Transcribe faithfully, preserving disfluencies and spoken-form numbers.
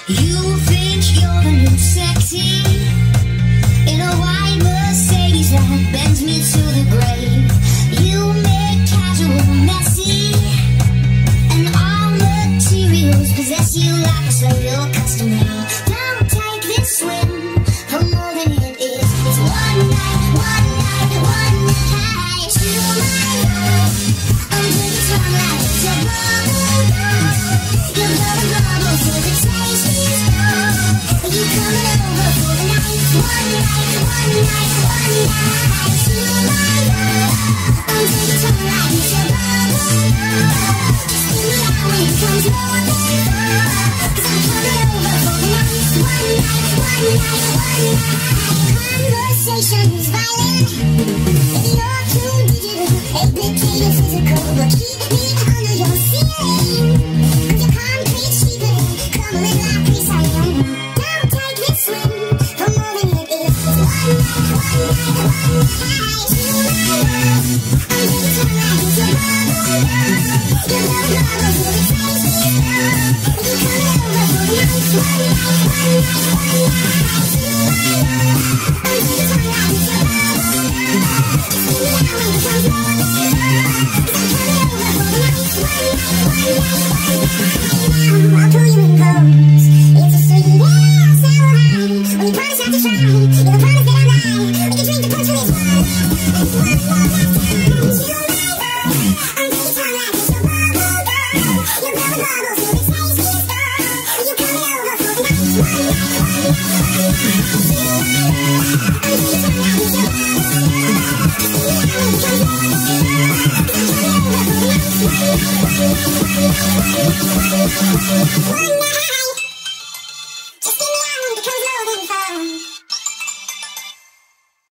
You think you're the new sexy in a white Mercedes that bends me to the grave. You make casual messy, and all materials possess you like a slave. You're custom made. Don't take this swim for more than it is. It's one night, one night, one night. To my love, under the sunlight, it's a bubble bath. Your bubble bubble till the taste is gone. You coming over for the night, one night, one night, one night. To my love, under the sunlight, it's a bubble bath. Just give me out when it comes rolling far. 'Cause I'm coming over for the night, one night, one night, one night. Conversations violent, maybe you're too digital, a bit too physical, but keep me under your ceiling. 'Cause you're concrete cheaper, crumbling like recycling. Don't take this swim for more than it is. It's one night, one night, one night. To my love, under the sunlight, it's a bubble bath. Your bubble bubble till the taste is gone. You coming over for the night, one night, one night, one night. To my love, under the sunlight, it's a bubble bath. Just give me out when it comes rolling far. 'Cause I'm coming over for the night, one night, one night, one night. Now I'll pull you in close. It's a sweet yeah, sour high. When you promise not to try, you're the promise that I'll lie. We can drink the punch when it's one. It's one more last time. To my love, under the sunlight, it's a bubble bath. Your bubble bubble till the taste is gone. You coming over for the night, one night, one night, one night. To my love, under the sunlight, it's a bubble bath. Just give me out when it comes rolling far. 'Cause I'm coming over for the night, one night, one night, one night, one night, one night.